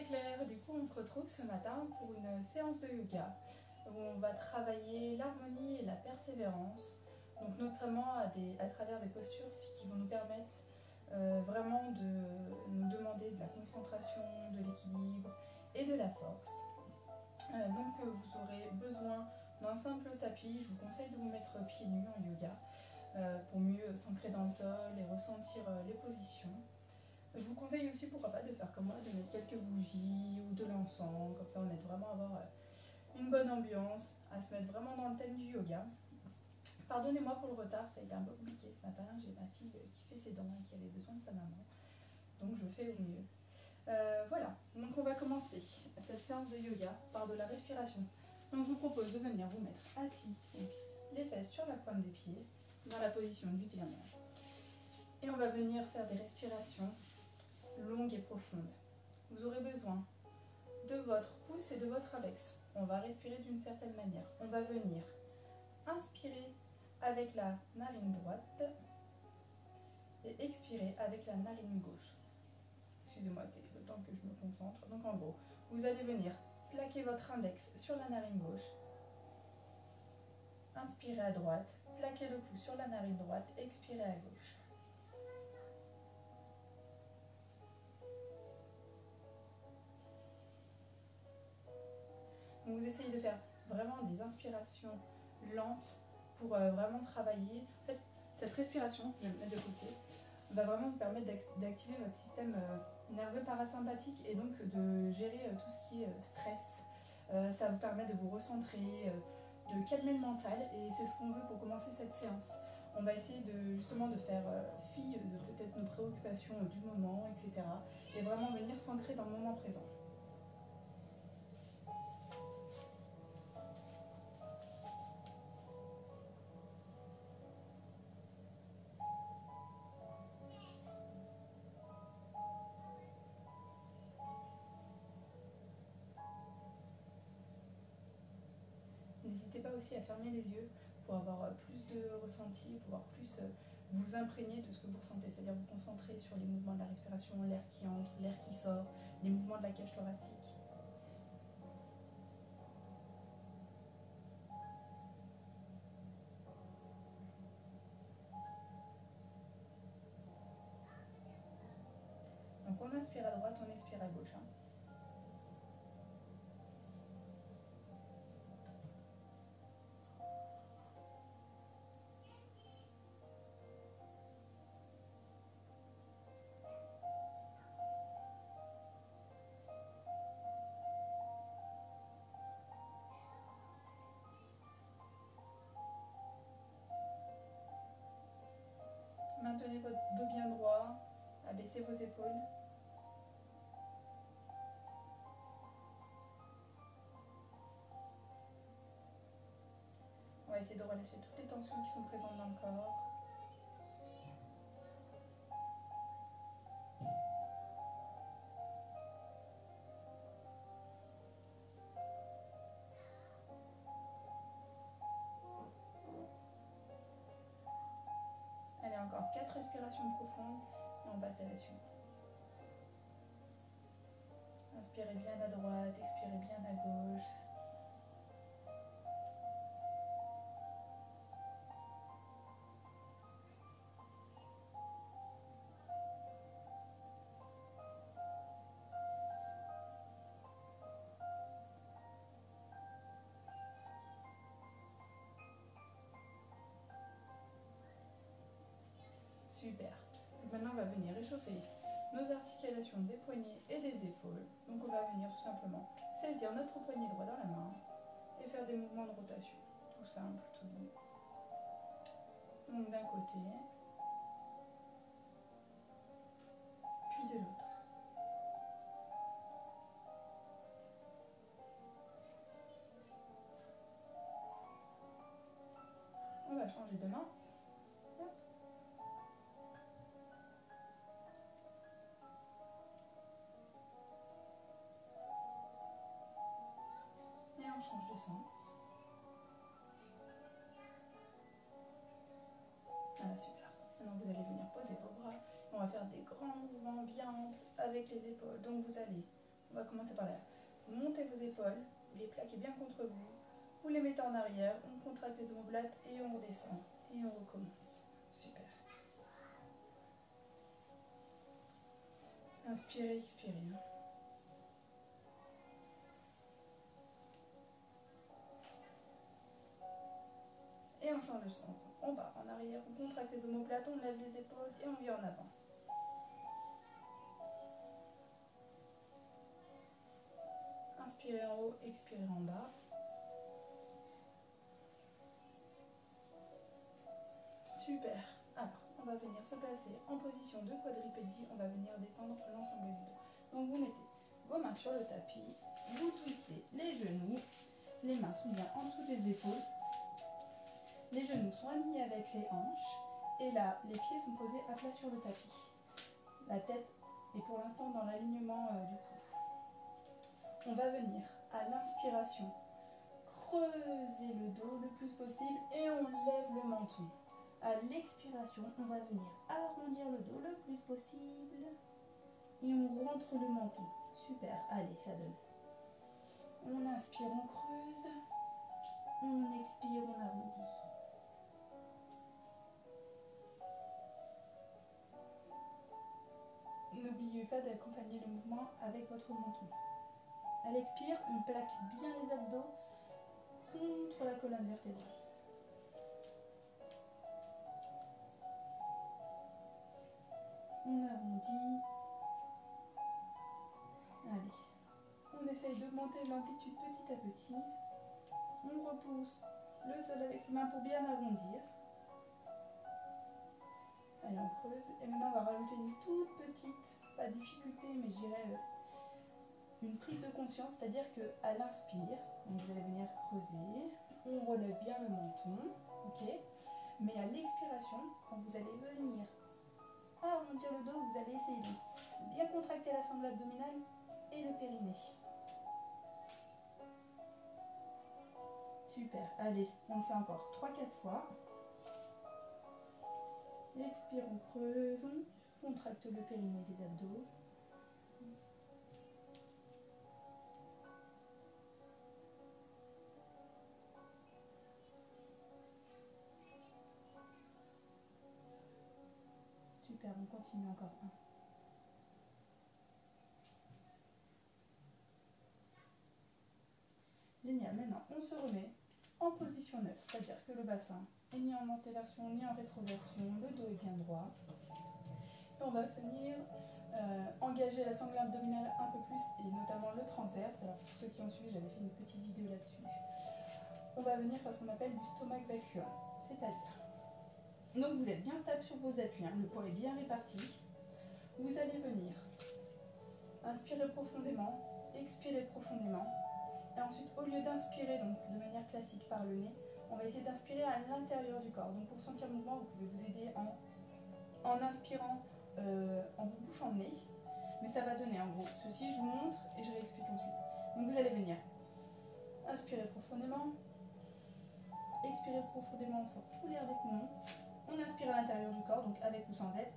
Claire, du coup on se retrouve ce matin pour une séance de yoga où on va travailler l'harmonie et la persévérance, donc notamment à travers des postures qui vont nous permettre vraiment de nous demander de la concentration, de l'équilibre et de la force. Vous aurez besoin d'un simple tapis. Je vous conseille de vous mettre pieds nus en yoga pour mieux s'ancrer dans le sol et ressentir les positions. Je vous conseille aussi, pourquoi pas, de faire comme moi, de mettre quelques bougies ou de l'encens, comme ça on aide vraiment à avoir une bonne ambiance, à se mettre vraiment dans le thème du yoga. Pardonnez-moi pour le retard, ça a été un peu compliqué ce matin, j'ai ma fille qui fait ses dents et qui avait besoin de sa maman, donc je fais au mieux. Voilà, donc on va commencer cette séance de yoga par de la respiration. Donc je vous propose de venir vous mettre assis, donc les fesses sur la pointe des pieds, dans la position du diamant. Et on va venir faire des respirations longues et profondes. Vous aurez besoin de votre pouce et de votre index. On va respirer d'une certaine manière. On va venir inspirer avec la narine droite et expirer avec la narine gauche. Excusez-moi, c'est le temps que je me concentre. Donc en gros, vous allez venir plaquer votre index sur la narine gauche, inspirez à droite, plaquez le pouce sur la narine droite, expirez à gauche. Donc vous essayez de faire vraiment des inspirations lentes pour vraiment travailler. En fait, cette respiration, je vais me mettre de côté, va vraiment vous permettre d'activer votre système nerveux parasympathique et donc de gérer tout ce qui est stress. Ça vous permet de vous recentrer, de calmer le mental et c'est ce qu'on veut pour commencer cette séance. On va essayer justement de faire fi de peut-être nos préoccupations du moment, etc. Et vraiment venir s'ancrer dans le moment présent. N'hésitez pas aussi à fermer les yeux pour avoir plus de ressenti, pouvoir plus vous imprégner de ce que vous ressentez, c'est-à-dire vous concentrer sur les mouvements de la respiration, l'air qui entre, l'air qui sort, les mouvements de la cage thoracique. Donc on inspire à droite, on expire à gauche. Maintenez votre dos bien droit, abaissez vos épaules. On va essayer de relâcher toutes les tensions qui sont présentes dans le corps. Allez, encore 4 respirations profondes et on passe à la suite. Inspirez bien à droite, expirez bien à gauche. Super. Donc maintenant, on va venir réchauffer nos articulations des poignets et des épaules. Donc on va venir tout simplement saisir notre poignet droit dans la main et faire des mouvements de rotation. Tout simple, tout doux. Donc d'un côté, puis de l'autre. On va changer de main. Hop. Et on change de sens. Ah super. Maintenant vous allez venir poser vos bras. On va faire des grands mouvements bien amples avec les épaules. Donc vous allez On va commencer par l'air. Vous montez vos épaules, vous les plaquez bien contre vous, vous les mettez en arrière, on contracte les omoplates et on redescend. Et on recommence. Super. Inspirez, expirez. Et on change le sens. On va en arrière, on contracte les omoplates, on lève les épaules et on vient en avant. Inspirez en haut, expirez en bas. Super. Alors, on va venir se placer en position de quadripédie. On va venir détendre l'ensemble du dos. Donc, vous mettez vos mains sur le tapis. Vous twistez les genoux. Les mains sont bien en dessous des épaules. Les genoux sont alignés avec les hanches. Et là, les pieds sont posés à plat sur le tapis. La tête est pour l'instant dans l'alignement du cou. On va venir à l'inspiration creuser le dos le plus possible et on lève le menton. À l'expiration, on va venir arrondir le dos le plus possible et on rentre le menton. Super, allez, ça donne. On inspire, on creuse. On expire, on arrondit. N'oubliez pas d'accompagner le mouvement avec votre menton. À l'expire, on plaque bien les abdos contre la colonne vertébrale. On arrondit. Allez. On essaye d'augmenter l'amplitude petit à petit. On repousse le sol avec ses mains pour bien arrondir. Allez, on creuse. Et maintenant, on va rajouter une toute petite, pas difficulté, mais je dirais une prise de conscience. C'est-à-dire qu'à l'inspire, vous allez venir creuser. On relève bien le menton. Ok. Mais à l'expiration, quand vous allez venir arrondir le dos, vous allez essayer de bien contracter la sangle abdominale et le périnée. Super, allez, on le fait encore 3-4 fois. Expire, on creuse, on contracte le périnée des abdos. Super, on continue encore un. Génial, maintenant on se remet en position neutre, c'est-à-dire que le bassin est ni en antéversion ni en rétroversion, le dos est bien droit. Et on va venir engager la sangle abdominale un peu plus et notamment le transverse. Alors pour ceux qui ont suivi, j'avais fait une petite vidéo là-dessus. On va venir faire ce qu'on appelle du stomach vacuum, c'est-à-dire, donc vous êtes bien stable sur vos appuis, hein, le poids est bien réparti. Vous allez venir inspirer profondément, expirer profondément. Et ensuite, au lieu d'inspirer donc de manière classique par le nez, on va essayer d'inspirer à l'intérieur du corps. Donc pour sentir le mouvement, vous pouvez vous aider en inspirant, en vous bouchant le nez. Mais ça va donner en gros ceci, je vous montre et je réexplique ensuite. Donc vous allez venir inspirer profondément, expirer profondément, on sort tout l'air des poumons. On inspire à l'intérieur du corps, donc avec ou sans aide.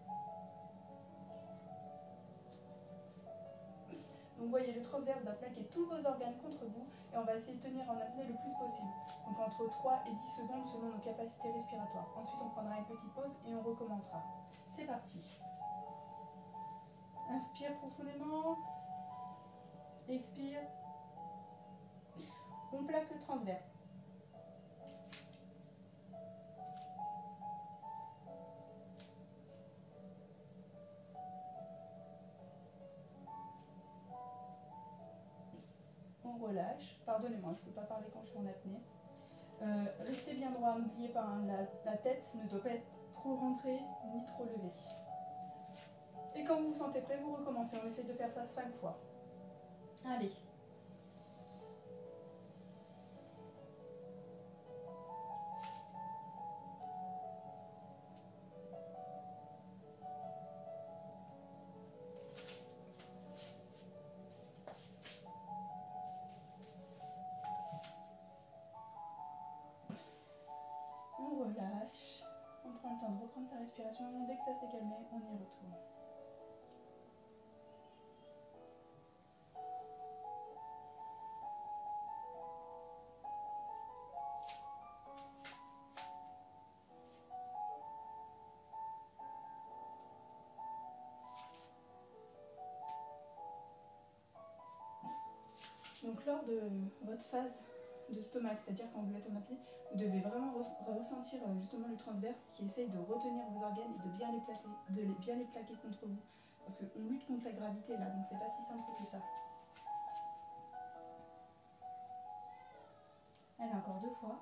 Donc vous voyez, le transverse va plaquer tous vos organes contre vous et on va essayer de tenir en apnée le plus possible. Donc entre 3 et 10 secondes selon nos capacités respiratoires. Ensuite on prendra une petite pause et on recommencera. C'est parti. Inspire profondément. Expire. On plaque le transverse. On relâche. Pardonnez-moi, je ne peux pas parler quand je suis en apnée. Restez bien droit, n'oubliez pas, hein, la tête ne doit pas être trop rentrée ni trop levée. Et quand vous vous sentez prêt, vous recommencez. On essaye de faire ça 5 fois. Allez. On relâche. On prend le temps de reprendre sa respiration. Dès que ça s'est calmé, on y retourne. Donc lors de votre phase de stomac, c'est-à-dire quand vous êtes en apnée, vous devez vraiment ressentir justement le transverse qui essaye de retenir vos organes et de bien les placer, bien les plaquer contre vous. Parce qu'on lutte contre la gravité là, donc c'est pas si simple que ça. Allez, encore 2 fois.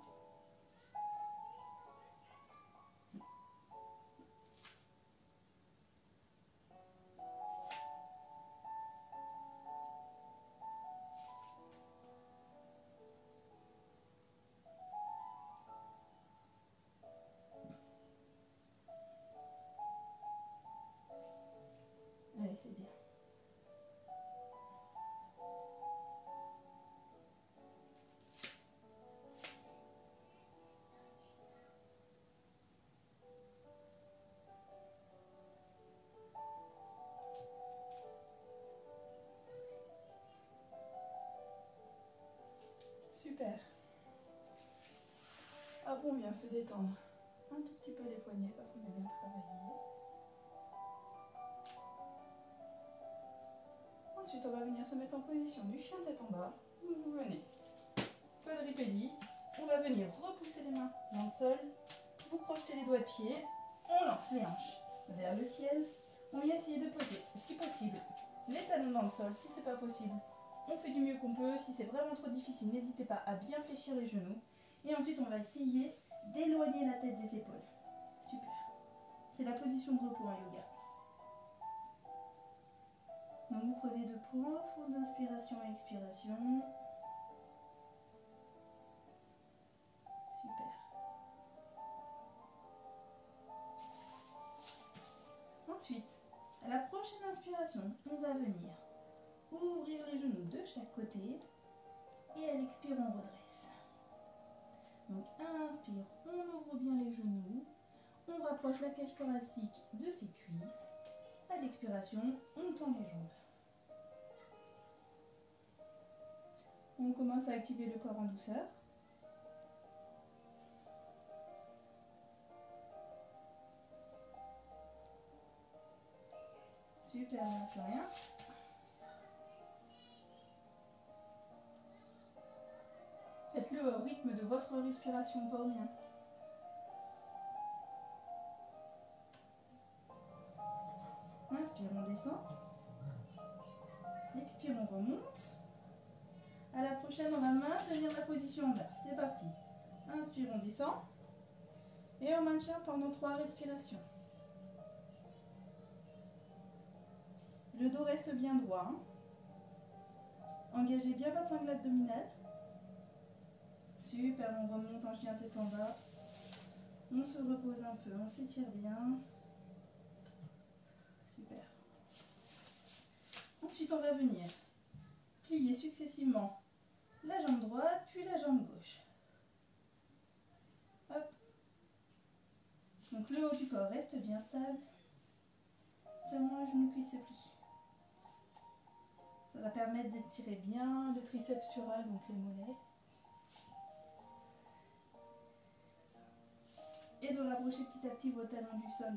Allez, c'est bien. Super. Ah bon, on vient se détendre un tout petit peu les poignets parce qu'on a bien travaillé. Ensuite, on va venir se mettre en position du chien tête en bas. Vous venez. Quadripédie. On va venir repousser les mains dans le sol. Vous crochetez les doigts de pied. On lance les hanches vers le ciel. On vient essayer de poser, si possible, les talons dans le sol. Si c'est pas possible, on fait du mieux qu'on peut. Si c'est vraiment trop difficile, n'hésitez pas à bien fléchir les genoux. Et ensuite, on va essayer d'éloigner la tête des épaules. Super. C'est la position de repos en yoga. Donc vous prenez de profondes inspirations et expirations. Super. Ensuite, à la prochaine inspiration, on va venir ouvrir les genoux de chaque côté et à l'expire, on redresse. Donc inspire, on ouvre bien les genoux, on rapproche la cage thoracique de ses cuisses. À l'expiration, on tend les jambes. On commence à activer le corps en douceur. Super, on n'a plus rien. Faites-le au rythme de votre respiration, pas au mien. Inspire, on descend. Expire, on remonte. À la prochaine, on va maintenir la position en bas. C'est parti. Inspire, on descend. Et on maintient pendant 3 respirations. Le dos reste bien droit. Hein. Engagez bien votre sangle abdominale. Super, on remonte en chien tête en bas. On se repose un peu, on s'étire bien. Super. Ensuite, on va venir plier successivement la jambe droite, puis la jambe gauche. Hop. Donc le haut du corps reste bien stable. Seulement le genou cuisse se plie. Ça va permettre d'étirer bien le triceps sural, donc les mollets. Et de rapprocher petit à petit vos talons du sol.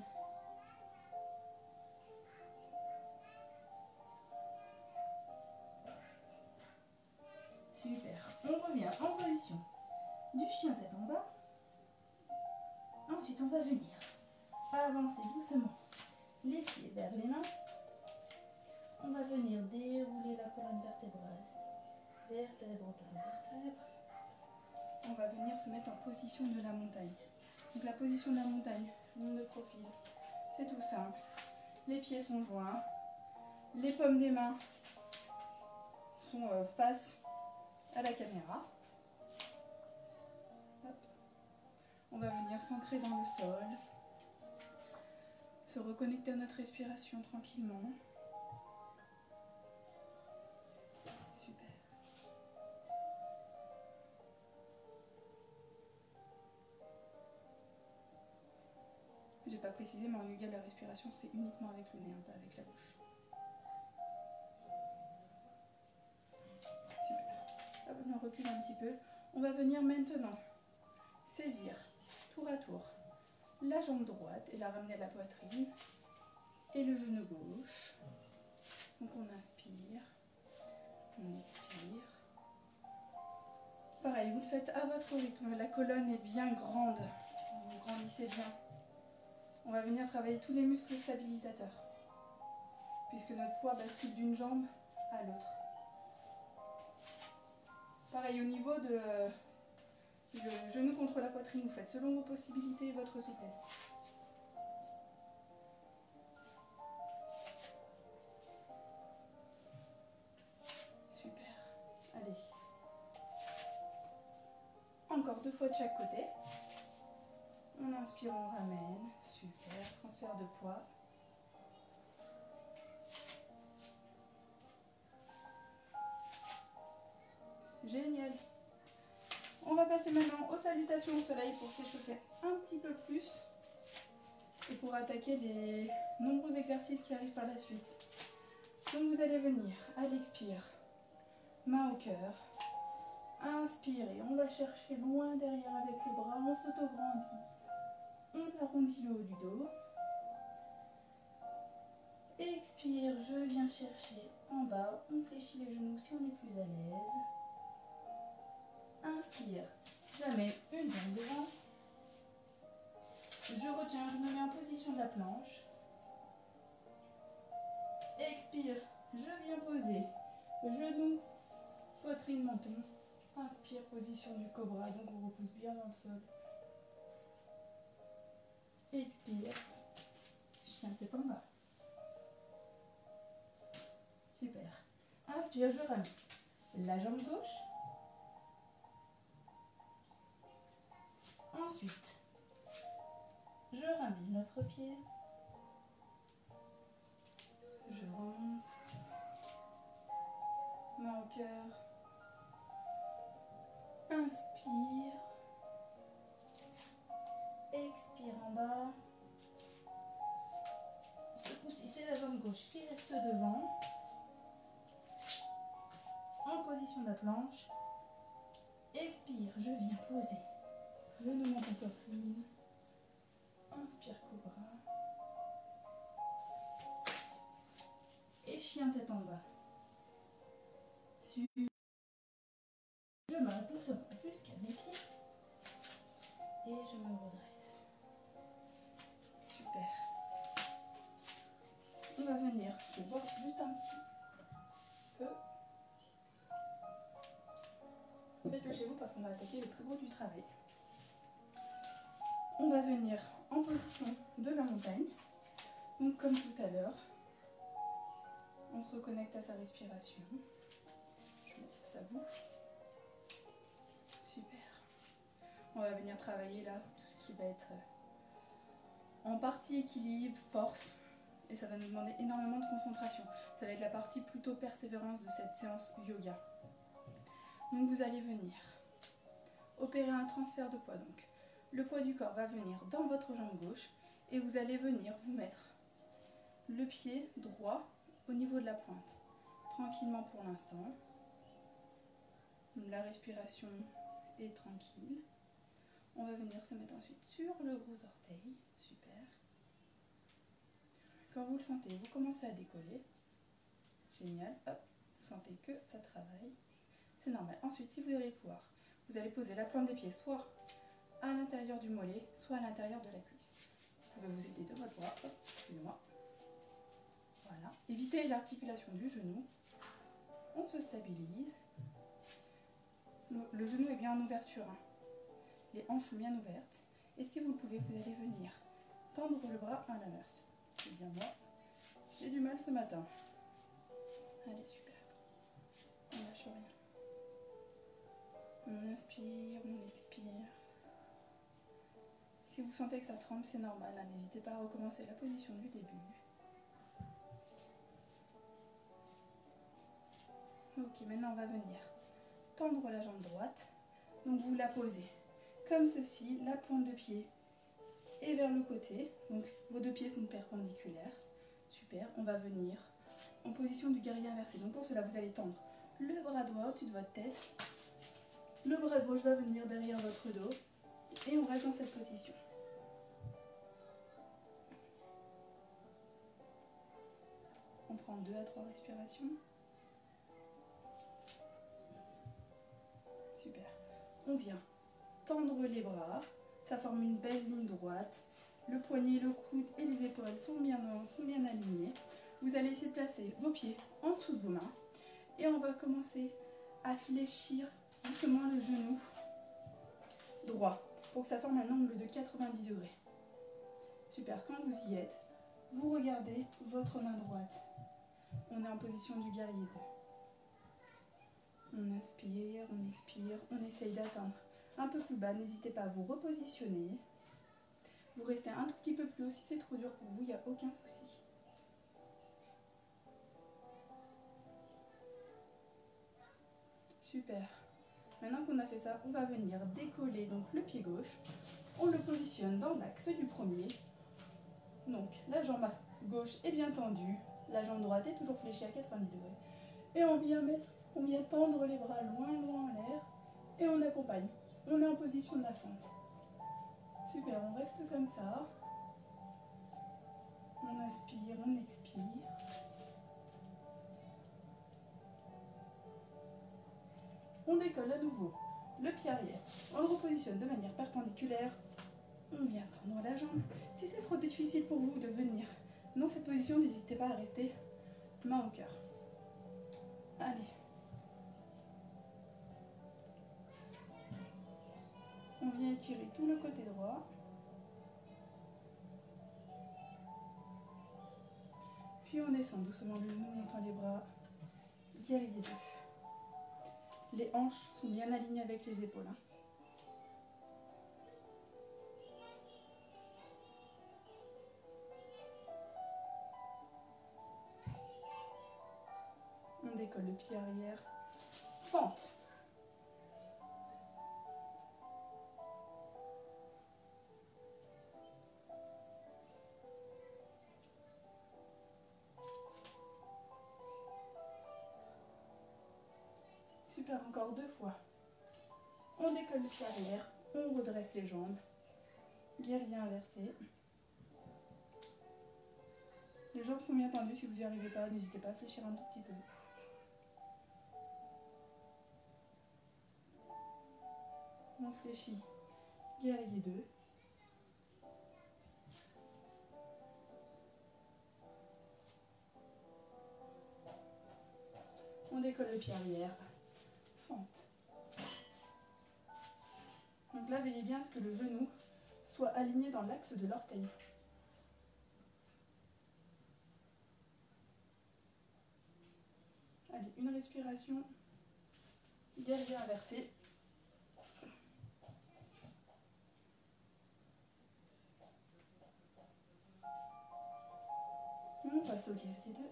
Super. On revient en position du chien tête en bas. Ensuite, on va venir avancer doucement les pieds vers les mains. On va venir dérouler la colonne vertébrale, vertèbre par vertèbre. On va venir se mettre en position de la montagne. Donc la position de la montagne, je monte de profil. C'est tout simple. Les pieds sont joints. Les paumes des mains sont face à la caméra. Hop. On va venir s'ancrer dans le sol. Se reconnecter à notre respiration tranquillement. Super. J'ai pas précisé, mais en yoga, la respiration, c'est uniquement avec le nez, pas avec la bouche. Super. Hop, on recule un petit peu. On va venir maintenant saisir tour à tour la jambe droite et la ramener à la poitrine et le genou gauche. Donc on inspire, on expire. faites à votre rythme. La colonne est bien grande. Vous grandissez bien. On va venir travailler tous les muscles stabilisateurs, puisque notre poids bascule d'une jambe à l'autre. Pareil, au niveau de le genou contre la poitrine, vous faites selon vos possibilités et votre souplesse. Super. Allez. Encore 2 fois de chaque côté. On inspire, on ramène. Super. Transfert de poids. Génial. On va passer maintenant aux salutations au soleil pour s'échauffer un petit peu plus et pour attaquer les nombreux exercices qui arrivent par la suite. Donc vous allez venir à l'expire, main au cœur. Inspirez, on va chercher loin derrière avec les bras, on s'auto-grandit. On arrondit le haut du dos. Expire, je viens chercher en bas, on fléchit les genoux si on est plus à l'aise. Inspire, j'amène une jambe devant. Je retiens, je me mets en position de la planche. Expire, je viens poser genoux, poitrine, menton. Inspire, position du cobra, donc on repousse bien dans le sol. Expire, chien tête en bas. Super. Inspire, je ramène la jambe gauche. Ensuite, je ramène l'autre pied. Je remonte. Main au cœur. Inspire. Expire en bas. Ce coup-ci, c'est la jambe gauche qui reste devant. En position de la planche. Expire, je viens poser. Genou monte en poitrine. Inspire, cobra. Et chien tête en bas. Super. Je marche doucement jusqu'à mes pieds. Et je me redresse. Super. On va venir. Je bois juste un petit peu. Faites-le chez vous parce qu'on va attaquer le plus gros du travail. On va venir en position de la montagne. Donc comme tout à l'heure, on se reconnecte à sa respiration. Je vais mettre face à vous. Super. On va venir travailler là tout ce qui va être en partie équilibre, force. Et ça va nous demander énormément de concentration. Ça va être la partie plutôt persévérance de cette séance yoga. Donc vous allez venir opérer un transfert de poids. Donc le poids du corps va venir dans votre jambe gauche et vous allez venir vous mettre le pied droit au niveau de la pointe. Tranquillement pour l'instant. La respiration est tranquille. On va venir se mettre ensuite sur le gros orteil. Super. Quand vous le sentez, vous commencez à décoller. Génial. Hop. Vous sentez que ça travaille. C'est normal. Ensuite, si vous allez pouvoir, vous allez poser la pointe des pieds soit à l'intérieur du mollet, soit à l'intérieur de la cuisse. Vous pouvez vous aider de votre bras. Hop, excusez-moi. Voilà. Évitez l'articulation du genou. On se stabilise. Le genou est bien en ouverture. Hein. Les hanches sont bien ouvertes. Et si vous le pouvez, vous allez venir tendre le bras à l'inverse. C'est bien moi. J'ai du mal ce matin. Allez, super. On lâche rien. On inspire, on expire. Si vous sentez que ça tremble, c'est normal. Hein. N'hésitez pas à recommencer la position du début. Ok, maintenant on va venir tendre la jambe droite. Donc vous la posez comme ceci, la pointe de pied est vers le côté. Donc vos deux pieds sont perpendiculaires. Super, on va venir en position du guerrier inversé. Donc pour cela, vous allez tendre le bras droit au-dessus de votre tête. Le bras gauche va venir derrière votre dos. Et on reste dans cette position. On prend 2 à 3 respirations. Super. on vient tendre les bras, ça forme une belle ligne droite. Le poignet, le coude et les épaules sont bien alignés. Vous allez essayer de placer vos pieds en dessous de vos mains. Et on va commencer à fléchir doucement le genou droit pour que ça forme un angle de 90 degrés. Super, quand vous y êtes, vous regardez votre main droite. On est en position du guerrier 2. On inspire, on expire, on essaye d'atteindre un peu plus bas. N'hésitez pas à vous repositionner. Vous restez un tout petit peu plus haut. Si c'est trop dur pour vous, il n'y a aucun souci. Super. Maintenant qu'on a fait ça, on va venir décoller donc le pied gauche. On le positionne dans l'axe du premier. Donc la jambe gauche est bien tendue. La jambe droite est toujours fléchie à 90 degrés. Et on vient tendre les bras loin en l'air. Et on accompagne. On est en position de la fente. Super, on reste comme ça. On inspire, on expire. On décolle à nouveau le pied arrière. On le repositionne de manière perpendiculaire. On vient tendre la jambe. Si c'est trop difficile pour vous de venir dans cette position, n'hésitez pas à rester main au cœur. Allez. On vient étirer tout le côté droit. Puis on descend doucement le genou, montant les bras. Guerrier 2. Les hanches sont bien alignées avec les épaules. On décolle le pied arrière. Fente. Super, encore 2 fois. On décolle le pied arrière, on redresse les jambes. Guerrier inversé. Les jambes sont bien tendues, si vous n'y arrivez pas, n'hésitez pas à fléchir un tout petit peu. On fléchit. Guerrier 2. On décolle le pied arrière. Fente. Donc là, veillez bien à ce que le genou soit aligné dans l'axe de l'orteil. Allez, une respiration. Guerrier inversé. On passe au guerrier 2.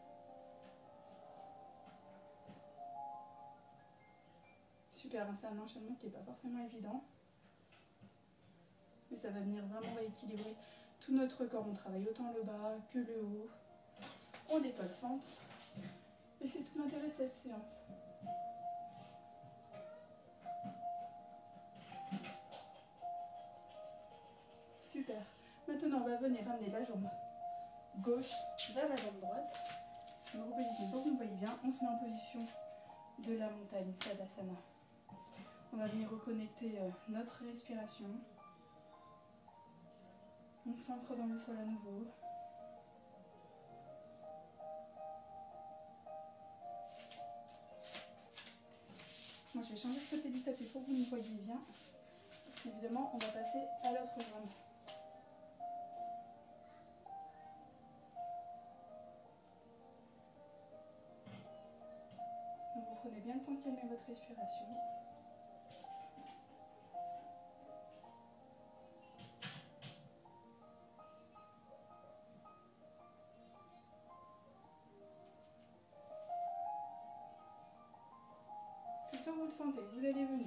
Super, c'est un enchaînement qui n'est pas forcément évident. Mais ça va venir vraiment rééquilibrer tout notre corps. On travaille autant le bas que le haut. On décolle fente. Et c'est tout l'intérêt de cette séance. Super. Maintenant, on va venir amener la jambe gauche vers la jambe droite. On repositionne pour que vous me voyez bien. On se met en position de la montagne, Tadasana. On va venir reconnecter notre respiration. On s'ancre dans le sol à nouveau. Moi, je vais changer le côté du tapis pour que vous me voyez bien. Évidemment, on va passer à l'autre jambe. Donc, vous prenez bien le temps de calmer votre respiration. Puis quand vous le sentez, vous allez venir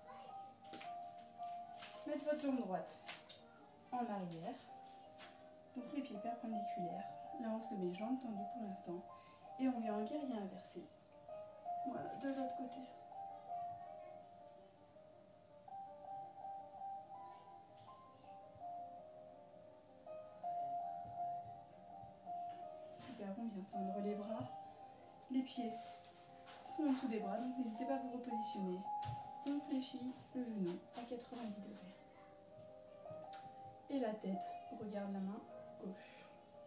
mettre votre jambe droite en arrière. Donc les pieds perpendiculaires. Là, on se met jambes tendues pour l'instant. Et on vient en guerrier inversé. Voilà, de l'autre côté. Super, on vient tendre les bras. Les pieds sont en dessous des bras, donc n'hésitez pas à vous repositionner. On fléchit le genou à 90 degrés. Et la tête regarde la main gauche.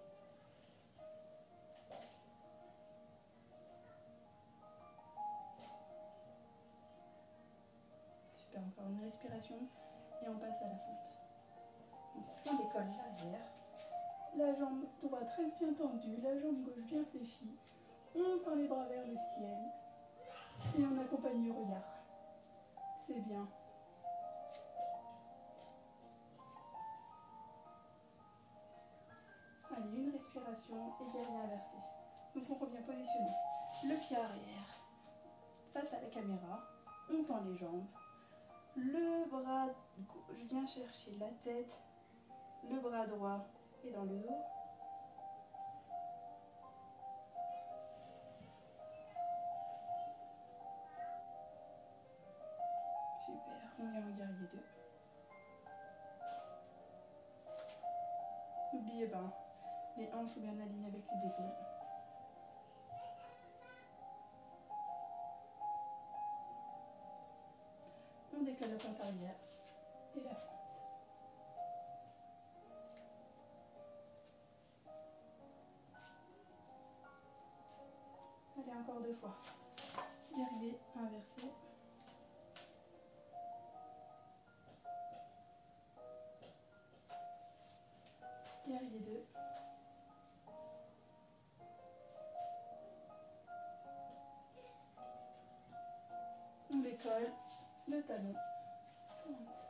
Super, encore une respiration et on passe à la fente. Donc on décolle l'arrière. La jambe droite reste bien tendue, la jambe gauche bien fléchie. On tend les bras vers le ciel et on accompagne le regard. C'est bien. Allez, une respiration et guerrier inversé. Donc on revient positionner le pied arrière face à la caméra. On tend les jambes. Le bras gauche vient chercher la tête. Le bras droit est dans le dos. Super, on vient en guerrier 2. N'oubliez pas, les hanches sont bien alignées avec les épaules. On décolle la pointe arrière et la fente. Allez, encore 2 fois. Guerrier inversé. Guerrier 2. On décolle le talon. Fente.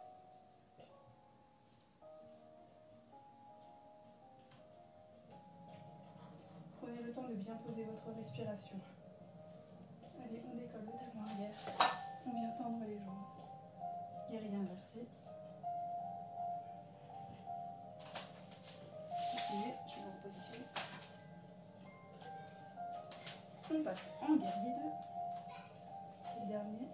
Prenez le temps de bien poser votre respiration. Allez, on décolle le talon arrière. On vient tendre les jambes. Guerrier inversé. Continuez, je vais vous repositionner. On passe en guerrier 2. C'est le dernier.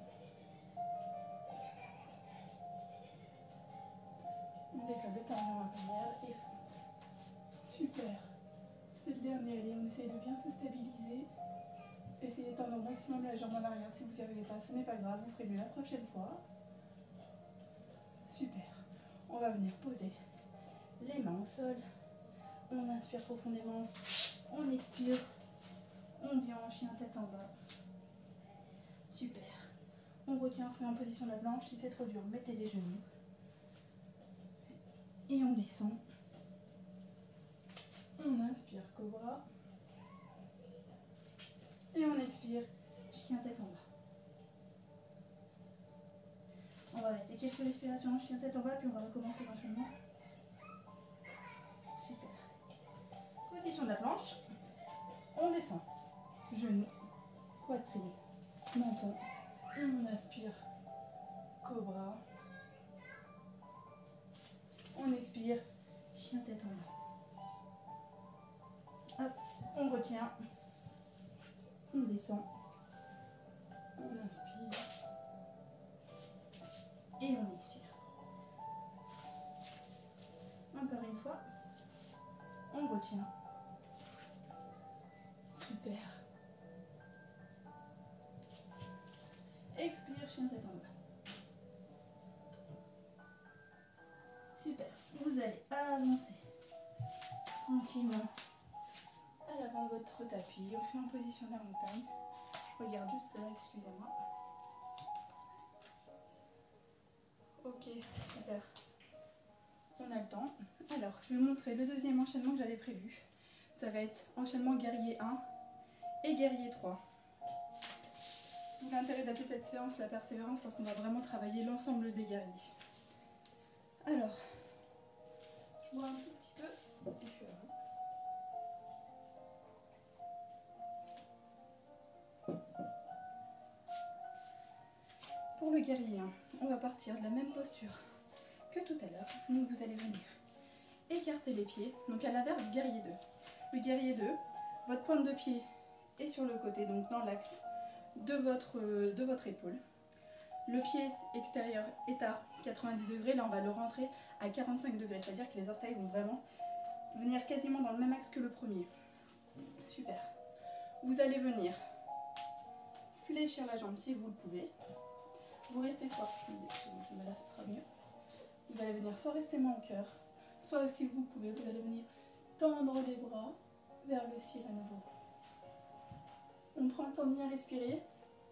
On décolle le talon arrière et fente. Super. C'est le dernier. Allez, on essaye de bien se stabiliser. Essayez d'étendre au maximum la jambe en arrière. Si vous n'y arrivez pas, ce n'est pas grave. Vous ferez mieux la prochaine fois. Super. On va venir poser les mains au sol. On inspire profondément. On expire. On vient en chien tête en bas. Super. On retient, on se met en position de la planche. Si c'est trop dur, mettez les genoux. Et on descend. On inspire cobra. Et on expire chien tête en bas. On va rester quelques respirations en chien tête en bas, puis on va recommencer l'enchaînement. Super. Position de la planche. On descend. Genoux, poitrine, menton. Et on inspire cobra. On expire chien tête en bas. Hop, on retient. On descend. On inspire. Et on expire. Encore une fois. On retient. Super. Expire, chien tête en bas. Super. Vous allez avancer tranquillement à l'avant de votre tapis. On fait en position de la montagne. Je regarde juste là, excusez-moi. Ok, super. On a le temps. Alors, je vais vous montrer le deuxième enchaînement que j'avais prévu. Ça va être enchaînement guerrier 1 et guerrier 3. D'où l'intérêt d'appeler cette séance la persévérance parce qu'on va vraiment travailler l'ensemble des guerriers. Alors, je bois un tout petit peu et je suis là. Pour le guerrier 1, on va partir de la même posture que tout à l'heure. Donc vous allez venir écarter les pieds, donc à l'inverse du guerrier 2. Le guerrier 2, votre pointe de pied est sur le côté, donc dans l'axe de votre épaule. Le pied extérieur est à 90 degrés, là on va le rentrer à 45 degrés, c'est-à-dire que les orteils vont vraiment venir quasiment dans le même axe que le premier. Super. Vous allez venir fléchir la jambe si vous le pouvez. Vous restez soit, je me mets là, ce sera mieux. Vous allez venir soit rester main au cœur, soit si vous pouvez, vous allez venir tendre les bras vers le ciel à nouveau. On prend le temps de bien respirer.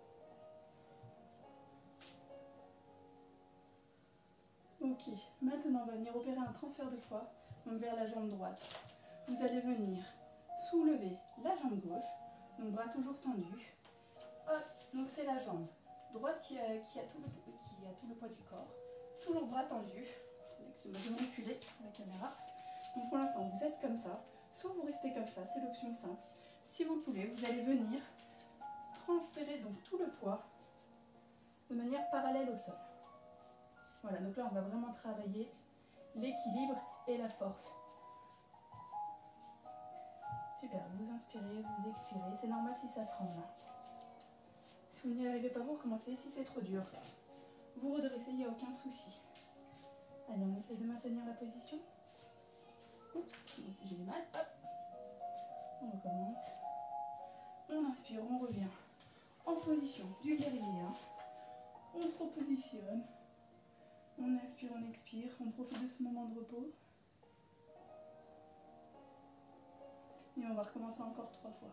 Ok, maintenant on va venir opérer un transfert de poids donc vers la jambe droite. Vous allez venir soulever la jambe gauche, donc bras toujours tendus. Hop, donc c'est la jambe droite qui a tout le poids du corps. Toujours bras tendus. Je vais reculer la caméra. Donc pour l'instant vous êtes comme ça, soit vous restez comme ça, c'est l'option simple. Si vous pouvez, vous allez venir transférer donc tout le poids de manière parallèle au sol. Voilà, donc là on va vraiment travailler l'équilibre et la force. Super, vous inspirez, vous expirez, c'est normal si ça tremble. Si vous n'y arrivez pas, vous recommencez. Si c'est trop dur, vous redressez, il n'y a aucun souci. Allez, on essaie de maintenir la position. Oups, moi aussi j'ai du mal. Hop, on recommence. On inspire, on revient en position du guerrier 1. On se repositionne. On inspire, on expire. On profite de ce moment de repos. Et on va recommencer encore 3 fois.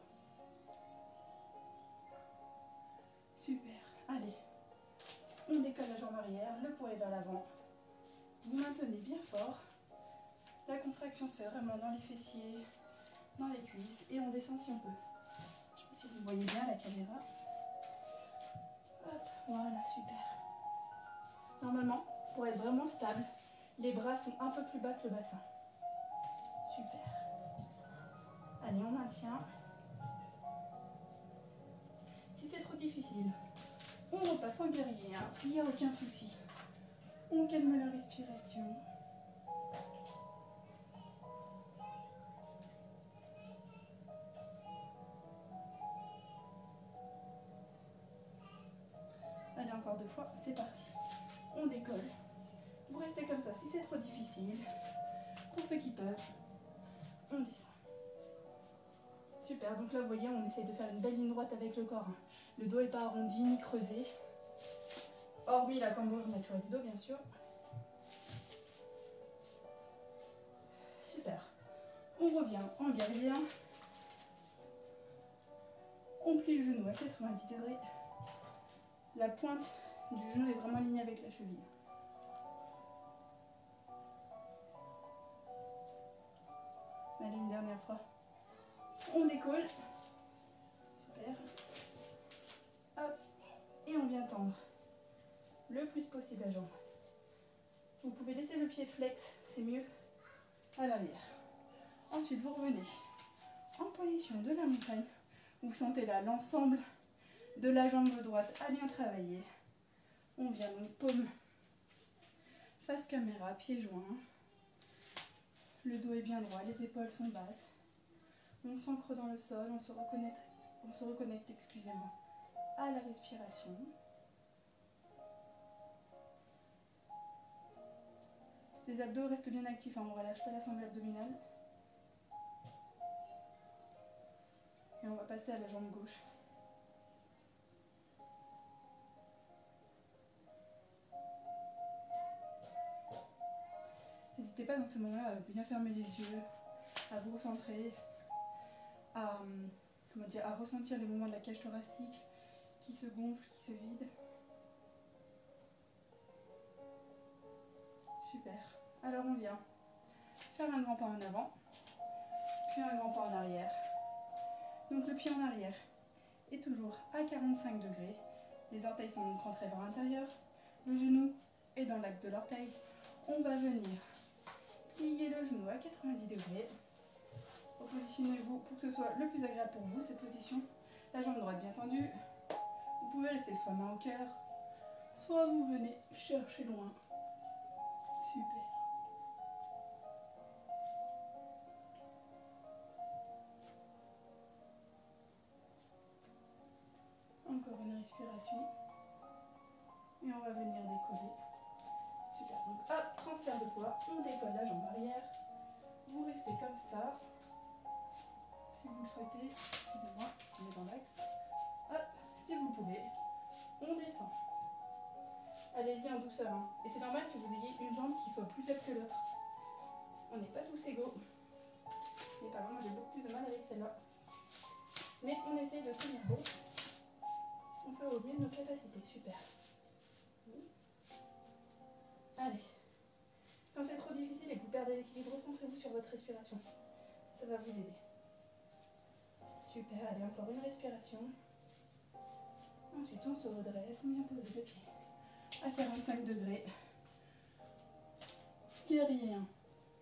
Super. Allez. On décolle la jambe arrière. Le poids est vers l'avant. Vous maintenez bien fort. La contraction se fait vraiment dans les fessiers, dans les cuisses. Et on descend si on peut. Je sais pas si vous voyez bien la caméra. Hop. Voilà, super. Normalement, pour être vraiment stable, les bras sont un peu plus bas que le bassin. Super. Allez, on maintient. Si c'est trop difficile, on repasse en guerrier 1, il n'y a aucun souci. On calme la respiration. Allez, encore 2 fois, c'est parti. On décolle. Vous restez comme ça si c'est trop difficile. Pour ceux qui peuvent, on descend. Super, donc là vous voyez, on essaye de faire une belle ligne droite avec le corps. Le dos n'est pas arrondi ni creusé. Hormis la cambrure naturelle du dos, bien sûr. Super. On revient en guerrier 1. On plie le genou à 90 degrés. La pointe du genou est vraiment alignée avec la cheville. Allez, une dernière fois. On décolle. Super. Hop. Et on vient tendre le plus possible la jambe. Vous pouvez laisser le pied flex, c'est mieux, à l'arrière. Ensuite, vous revenez en position de la montagne. Vous sentez là l'ensemble de la jambe droite a bien travaillé. On vient donc paume, face caméra, pieds joints. Le dos est bien droit, les épaules sont basses. On s'ancre dans le sol, on se reconnecte, excusez-moi, à la respiration. Les abdos restent bien actifs, hein, on ne relâche pas l'assemblée abdominale. Et on va passer à la jambe gauche. N'hésitez pas dans ces moments-là à bien fermer les yeux, à vous recentrer, à ressentir les mouvements de la cage thoracique qui se gonfle, qui se vide. Super. Alors on vient faire un grand pas en avant, puis un grand pas en arrière. Donc le pied en arrière est toujours à 45 degrés. Les orteils sont donc rentrés vers l'intérieur. Le genou est dans l'axe de l'orteil. On va venir plier le genou à 90 degrés. Repositionnez-vous pour que ce soit le plus agréable pour vous, cette position. La jambe droite bien tendue. Vous pouvez rester soit main au cœur, soit vous venez chercher loin. Super. Encore une respiration. Et on va venir décoller. Super. Donc hop, transfert de poids. On décolle la jambe arrière. Vous restez comme ça. Si vous le souhaitez. Excusez-moi, on est dans l'axe. Hop, si vous pouvez, on descend. Allez-y en douceur. Hein. Et c'est normal que vous ayez une jambe qui soit plus faible que l'autre. On n'est pas tous égaux. Mais par exemple, moi j'ai beaucoup plus de mal avec celle-là. Mais on essaye de tenir bon. On fait au mieux de nos capacités. Super. Allez. Quand c'est trop difficile et que vous perdez l'équilibre, centrez-vous sur votre respiration. Ça va vous aider. Super. Allez, encore une respiration. Ensuite, on se redresse. On vient poser le pied à 45 degrés. Guerrier 1.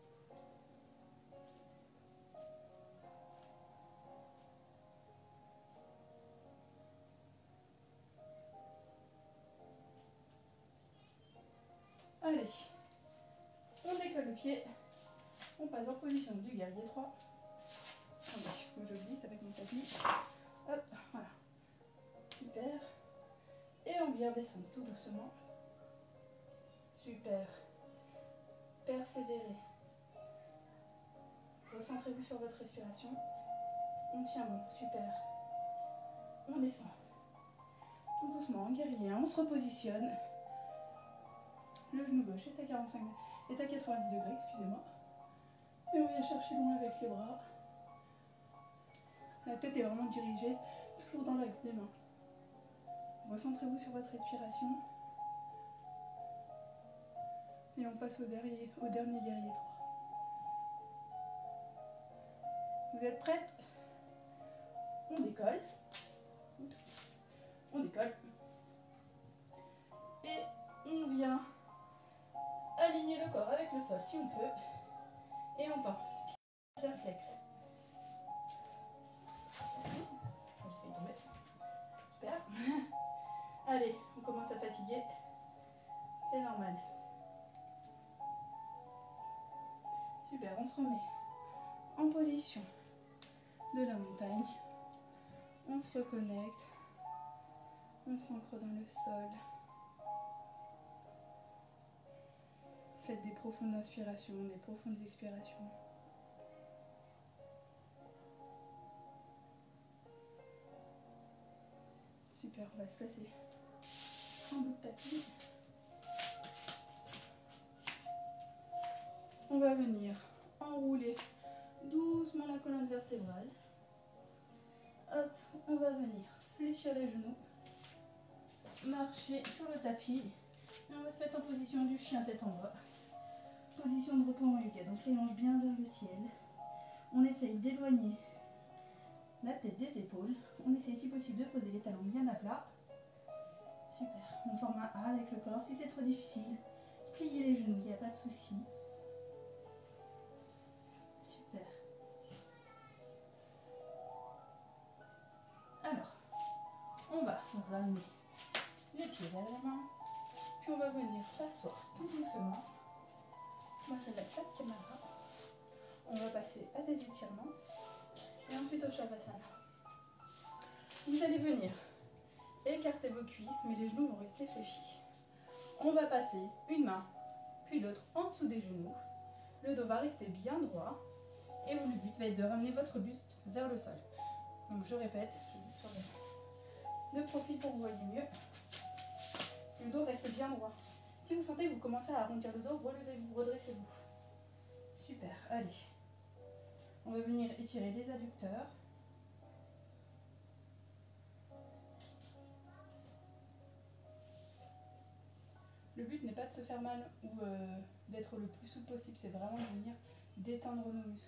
Allez, on décolle le pied, on passe en position du guerrier 3. Attendez, moi je glisse avec mon tapis. Hop, voilà. Super. Et on vient descendre tout doucement. Super. Persévérez. Recentrez-vous sur votre respiration. On tient bon, super. On descend. Tout doucement, en guerrier, on se repositionne. Le genou gauche est à 90 degrés, excusez-moi. Et on vient chercher loin avec les bras. La tête est vraiment dirigée, toujours dans l'axe des mains. Recentrez-vous sur votre respiration. Et on passe au dernier guerrier 3. Vous êtes prêtes? On décolle. On décolle. Et on vient aligner le corps avec le sol si on peut. Et on tend. Pied bien flex. J'ai failli tomber. Super. Allez, on commence à fatiguer. C'est normal. Super, on se remet en position de la montagne. On se reconnecte. On s'ancre dans le sol. Faites des profondes inspirations, des profondes expirations. Super, on va se placer en bout de tapis. On va venir enrouler doucement la colonne vertébrale. Hop, on va venir fléchir les genoux, marcher sur le tapis et on va se mettre en position du chien tête en bas. Position de repos en yoga, donc les hanches bien vers le ciel. On essaye d'éloigner la tête des épaules. On essaye si possible de poser les talons bien à plat. Super, on forme un A avec le corps. Si c'est trop difficile, pliez les genoux, il n'y a pas de souci. Super. Alors, on va ramener les pieds vers les mains. Puis on va venir s'asseoir tout doucement. Moi je la face caméra. On va passer à des étirements. Et ensuite au Shavasana. Vous allez venir écarter vos cuisses, mais les genoux vont rester fléchis. On va passer une main, puis l'autre en dessous des genoux. Le dos va rester bien droit. Et le but va être de ramener votre buste vers le sol. Donc je répète, je vais mettre sur le profil pour que vous voyez mieux. Le dos reste bien droit. Si vous sentez que vous commencez à arrondir le dos, relevez-vous, redressez-vous. Super, allez. On va venir étirer les adducteurs. Le but n'est pas de se faire mal ou d'être le plus souple possible, c'est vraiment de venir détendre nos muscles.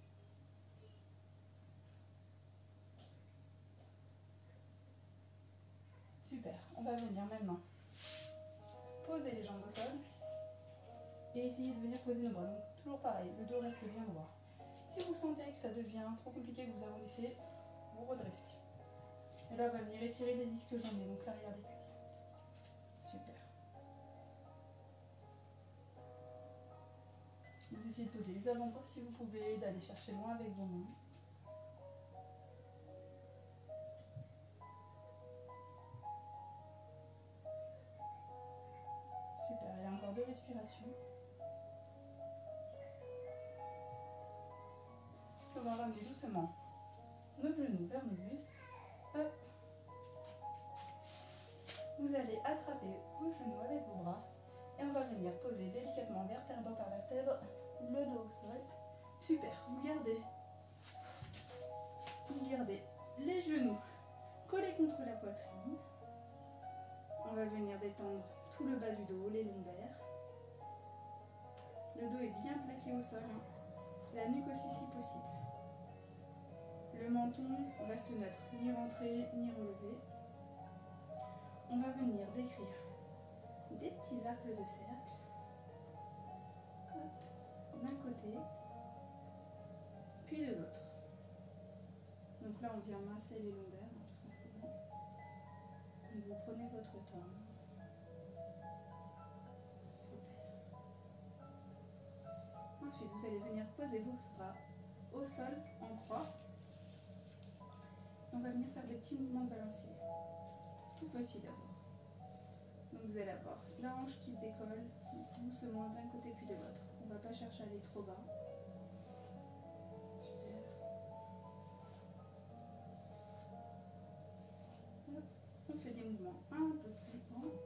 Super, on va venir maintenant poser les jambes au sol et essayer de venir poser nos bras. Donc toujours pareil, le dos reste bien droit. Si vous sentez que ça devient trop compliqué, que vous arrondissez, vous redressez. Et là, on va venir étirer les ischio-jambiers, donc l'arrière des cuisses. Super. Vous essayez de poser les avant-bras si vous pouvez, d'aller chercher loin avec vos mains. Super, il y a encore 2 respirations. Puis on va ramener doucement nos genoux vers nos bustes. Hop. Vous allez attraper vos genoux avec vos bras et on va venir poser délicatement vertèbre par vertèbre le dos au sol. Super, vous gardez les genoux collés contre la poitrine. On va venir détendre tout le bas du dos, les lombaires. Le dos est bien plaqué au sol, hein. La nuque aussi si possible. Le menton reste neutre, ni rentré ni relevé. On va venir décrire des petits arcs de cercle. D'un côté, puis de l'autre. Donc là, on vient masser les lombaires, hein, tout simplement. Et vous prenez votre temps. Super. Ensuite, vous allez venir poser vos bras au sol en croix. On va venir faire des petits mouvements de balancier. Tout petit d'abord. Donc vous allez avoir la hanche qui se décolle, doucement d'un côté puis de l'autre. On ne va pas chercher à aller trop bas. Super. Hop. On fait des mouvements un peu plus lents.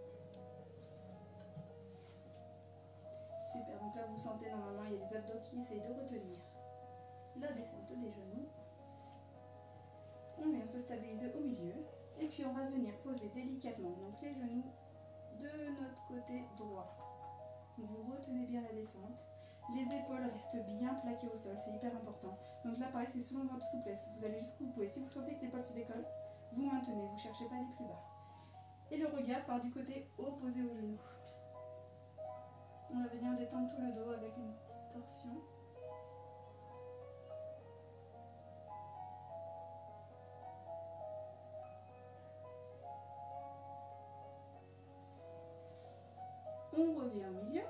Super, donc là vous sentez normalement il y a les abdos qui essayent de retenir la descente des genoux. On vient se stabiliser au milieu et puis on va venir poser délicatement donc les genoux de notre côté droit. Donc vous retenez bien la descente. Les épaules restent bien plaquées au sol, c'est hyper important. Donc là pareil, c'est selon votre souplesse. Vous allez jusqu'où vous pouvez. Si vous sentez que l'épaule se décolle, vous maintenez, vous ne cherchez pas à aller plus bas. Et le regard part du côté opposé au genou. On va venir détendre tout le dos avec une petite torsion. On revient au milieu.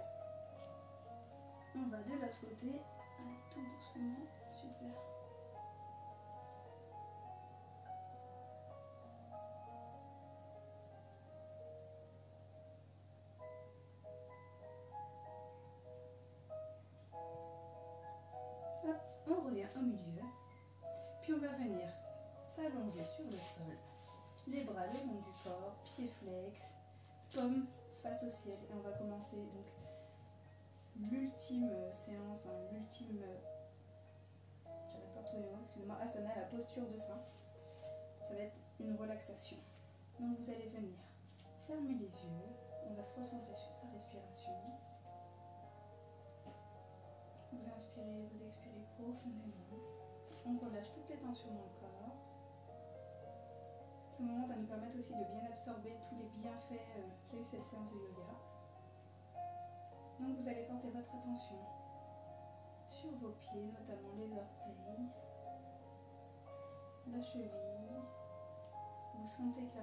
On va de l'autre côté. Allez, tout doucement. Super. Hop, on revient au milieu. Puis on va venir s'allonger sur le sol. Les bras le long du corps, pieds flex, paume face au ciel. Et on va commencer donc l'ultime séance, hein, l'ultime, j'arrive pas à retrouver les mots, excusez-moi, asana, la posture de fin. Ça va être une relaxation. Donc vous allez venir fermer les yeux, on va se concentrer sur sa respiration. Vous inspirez, vous expirez profondément. On relâche toutes les tensions dans le corps. Ce moment va nous permettre aussi de bien absorber tous les bienfaits qu'a eu cette séance de yoga. Donc vous allez porter votre attention sur vos pieds, notamment les orteils, la cheville. Vous sentez que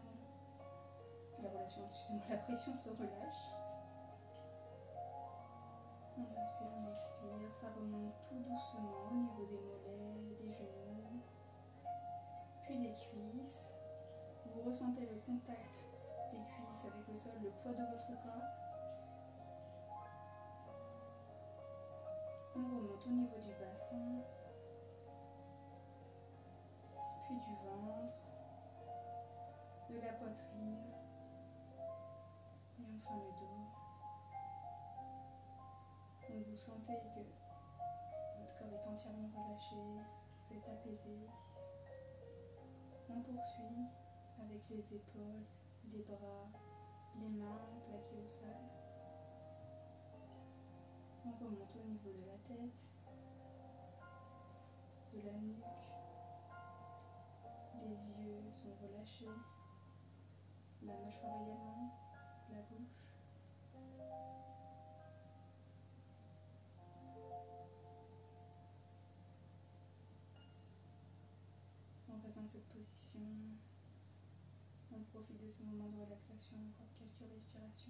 la pression se relâche. On inspire, on expire, ça remonte tout doucement au niveau des mollets, des genoux, puis des cuisses. Vous ressentez le contact des cuisses avec le sol, le poids de votre corps. On remonte au niveau du bassin, puis du ventre, de la poitrine, et enfin le dos. Donc vous sentez que votre corps est entièrement relâché, vous êtes apaisé. On poursuit avec les épaules, les bras, les mains plaquées au sol. On remonte au niveau de la tête, de la nuque. Les yeux sont relâchés, la mâchoire également, la bouche. En restant dans cette position, on profite de ce moment de relaxation, encore quelques respirations.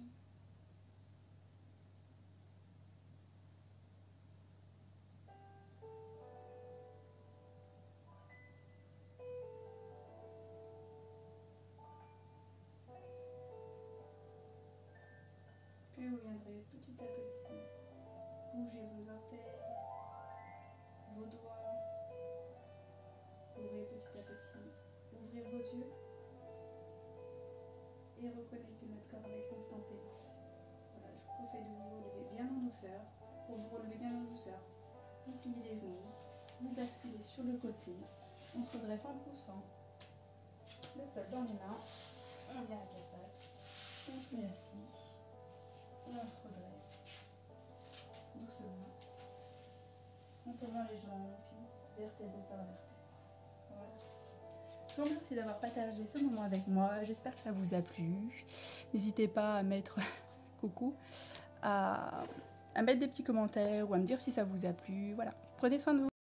Puis vous viendrez petit à petit bouger vos orteils, vos doigts, ouvrez petit à petit, ouvrir vos yeux et aller reconnecter notre corps avec l'instant présent. Voilà, je vous conseille de vous relever bien en douceur. Pour vous relever bien en douceur, vous pliez les genoux, vous basculez sur le côté, on se redresse en poussant le sol dans les mains, on vient à quatre pattes, on se met assis, et on se redresse doucement, en tournant les jambes, puis vertèbre par vertèbre. Voilà. Je vous remercie d'avoir partagé ce moment avec moi, j'espère que ça vous a plu. N'hésitez pas à mettre coucou, à mettre des petits commentaires ou à me dire si ça vous a plu. Voilà, prenez soin de vous.